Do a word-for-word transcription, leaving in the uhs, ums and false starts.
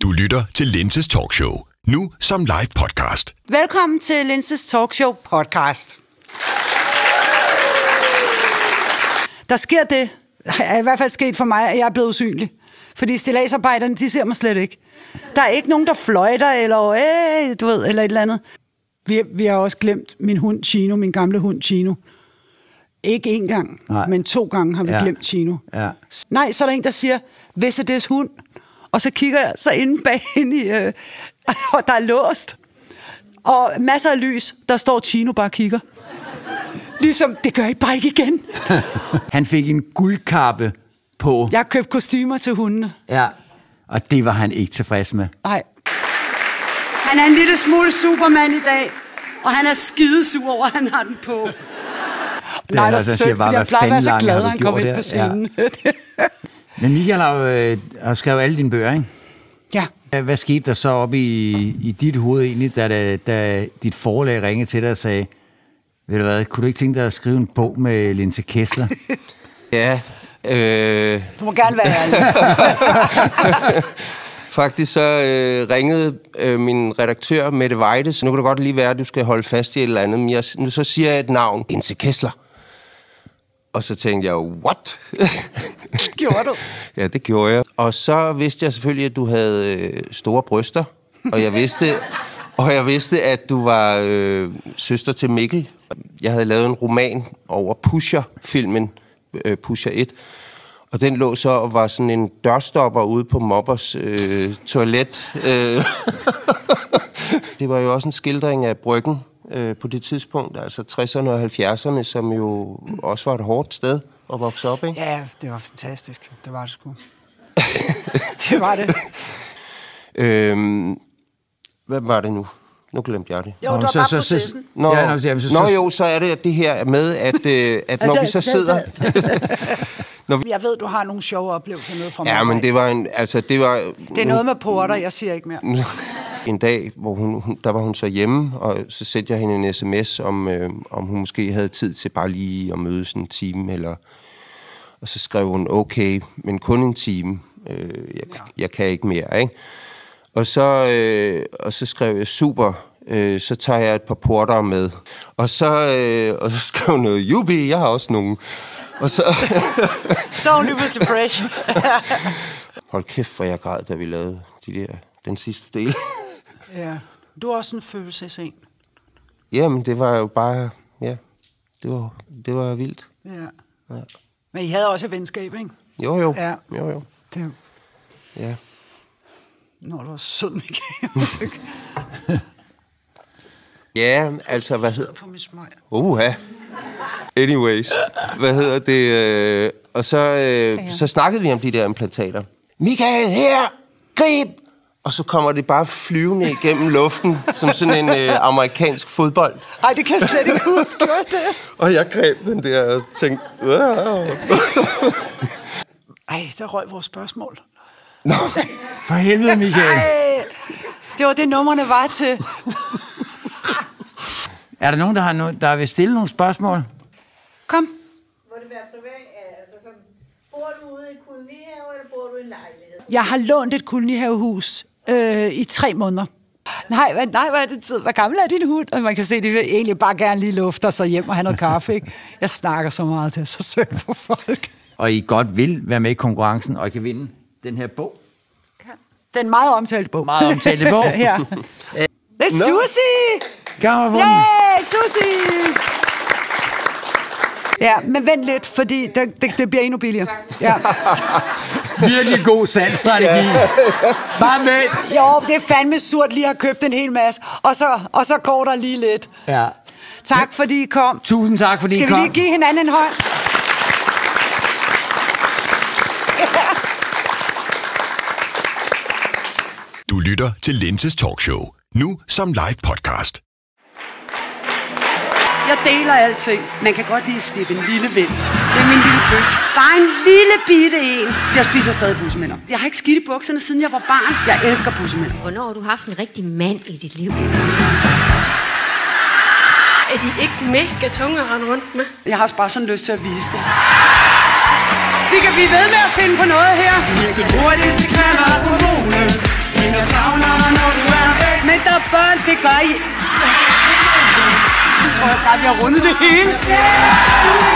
Du lytter til Linses Talkshow. Nu som live podcast. Velkommen til Linses Talkshow podcast. Der sker det, er i hvert fald sket for mig, at jeg er blevet usynlig. Fordi stilladsarbejderne, de ser mig slet ikke. Der er ikke nogen, der fløjter, eller, øh, du ved, eller et eller andet. Vi, vi har også glemt min hund Chino, min gamle hund Chino. Ikke én gang, Nej. men to gange har vi ja. glemt Chino. Ja. Nej, så er der en, der siger, hvis er det hund? Og så kigger jeg så inde bag hende i, øh, og der er låst. Og masser af lys, der står Chino bare og kigger. Ligesom, det gør I bare ikke igen. Han fik en guldkappe på. Jeg har købt kostymer til hundene. Ja, og det var han ikke tilfreds med. Nej. Han er en lille smule Superman i dag, og han er skidesur over, at han har den på. Det Nej, er der er altså, sødt, fordi jeg plejer at være så glad, når han kommer ind der? på scenen. Ja. Men Michael har jo øh, har skrevet alle dine bøger, ikke? Ja. Hvad skete der så op i, i dit hoved egentlig, da, da, da dit forlag ringede til dig og sagde, ved du hvad, kunne du ikke tænke dig at skrive en bog med Linse Kessler? Ja. Øh... Du må gerne være ærlig. Faktisk så øh, ringede øh, min redaktør, Mette Weide, så nu kan det godt lige være, at du skal holde fast i et eller andet. Men jeg, nu så siger jeg et navn. Linse Kessler. Og så tænkte jeg, what? Gjorde du? Ja, det gjorde jeg. Og så vidste jeg selvfølgelig, at du havde øh, store bryster. Og jeg vidste, og jeg vidste at du var øh, søster til Mikkel. Jeg havde lavet en roman over Pusher-filmen, øh, Pusher et. Og den lå så og var sådan en dørstopper ude på Mobbers øh, toilet. Øh. Det var jo også en skildring af Bryggen øh, på det tidspunkt, altså tresserne og halvfjerdserne, som jo også var et hårdt sted at vokse op, ikke? Ja, det var fantastisk. Det var det sgu. Det var det. Øhm, hvad var det nu? Nu glemte jeg det. Jo, det var så, bare så, processen. Nå, ja, nå, jamen, så, nå jo, så er det det her med, at, øh, at når vi så sidder... Når vi... Jeg ved, du har nogle sjove oplevelser med fra mig. Ja, men det var en... Altså, det var... Det er noget med porter, jeg siger ikke mere. En dag, hvor hun, hun, der var hun så hjemme, og så sendte jeg hende en sms, om, øh, om hun måske havde tid til bare lige at mødes en time, eller... Og så skrev hun, okay, men kun en time. Øh, jeg, ja. jeg kan ikke mere, ikke? Og så, øh, og så skrev jeg, super, øh, så tager jeg et par porter med. Og så, øh, og så skrev hun noget, jubi, jeg har også nogle... Og så... så er hun lige pludselig fresh. Hold kæft, hvor jeg græd, da vi lavede de der, den sidste del. Ja, du er også en følelseseng. Jamen, det var jo bare, ja, det var, det var vildt. Ja. Ja. Men I havde også et venskab, ikke? Jo, jo. Ja. Jo, jo. Det... Ja. Nå, du var sød, Michael. Ja, altså, hvad hedder... på min smøg. Uha. Anyways, hvad hedder det? Øh, og så, øh, så snakkede vi om de der implantater. Michael, her! Grib! Og så kommer det bare flyvende igennem luften, som sådan en øh, amerikansk fodbold. Ej, det kan jeg slet ikke huske, det. Og jeg greb den der og tænkte... Ej, der røg vores spørgsmål. Nå, for helvede, Michael. Ej, det var det, nummerne var til. Er der nogen, der, har no- der vil stille nogle spørgsmål? Kom. Må det være privat? Altså sådan, bor du ude i kolonihave, eller bor du i en lejlighed? Jeg har lånt et kolonihavehus øh, i tre måneder. Nej, hvad, nej, hvad er det tid? Hvor gammel er din hund? Og man kan se, at de vil egentlig bare gerne lige lufte sig hjem og have noget kaffe, ikke? Jeg snakker så meget, det er så synd for folk. Og I godt vil være med i konkurrencen, og I kan vinde den her bog. Den meget omtalte bog. Meget omtalte bog. Ja. Det er Susie! Kom og yeah, Susie! Ja, men vent lidt, fordi det, det, det bliver endnu billigere. Ja. Virkelig god salgsstrategi. Bare med. Jo, det er fandme surt lige at have købt en hel masse, og så, og så går der lige lidt. Ja. Tak fordi I kom. Tusind tak fordi Skal I kom. Skal vi lige give hinanden en hånd? Du lytter til Linses Talkshow. Nu som live podcast. Jeg deler alting. Man kan godt lige slippe en lille ven. Det er min lille bøs. Bare en lille bitte en. Jeg spiser stadig bussemænder. Jeg har ikke skidt i bukserne, siden jeg var barn. Jeg elsker bussemænder. Hvornår har du haft en rigtig mand i dit liv? Er de ikke mega tunge at rende rundt med? Jeg har bare sådan lyst til at vise det. Vi kan blive ved med at finde på noget her. Den hurtigste knaller på måne. Hænger børn, det gør I. Jeg tror jeg snart, vi har rundet det hele.